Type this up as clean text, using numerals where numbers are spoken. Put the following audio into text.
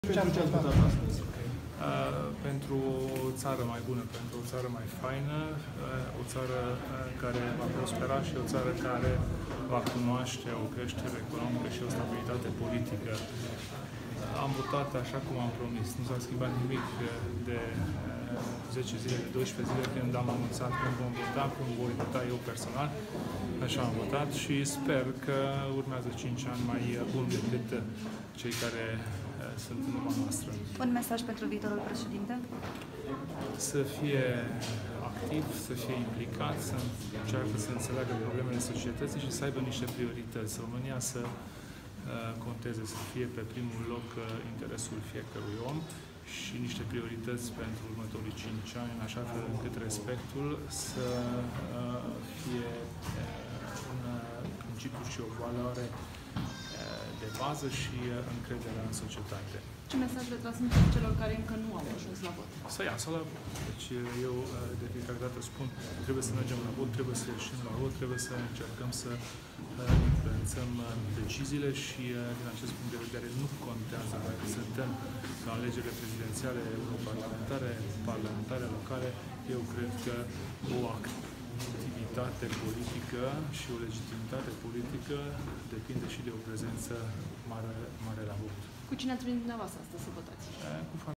Ce ați votat astăzi? Pentru o țară mai bună, pentru o țară mai faină, o țară care va prospera și o țară care va cunoaște o creștere economică și o stabilitate politică. Am votat așa cum am promis. Nu s-a schimbat nimic de 10 zile, de 12 zile când am anunțat cum vom vota, cum voi vota eu personal. Așa am votat și sper că urmează 5 ani mai buni decât cei care sunt în urma noastră. Un mesaj pentru viitorul președinte? Să fie activ, să fie implicat, să încearcă să înțeleagă problemele societății și să aibă niște priorități. România să conteze, să fie pe primul loc interesul fiecărui om și niște priorități pentru următorii 5 ani, în așa fel încât respectul să fie un principiu și o valoare de bază și încrederea în societate. Ce mesaj le transmiteți celor care încă nu au ajuns la vot? Să iasă la vot. Deci eu de fiecare dată spun, trebuie să mergem la vot, trebuie să ieșim la vot, trebuie să încercăm să influențăm deciziile și din acest punct de vedere nu contează dacă suntem la alegerile prezidențiale, europarlamentare, parlamentare, locale. Eu cred că o activitate politică și o legitimitate politică depinde și de o prezență mare la vot. Cu cine ați venit dumneavoastră astăzi să votați? Cu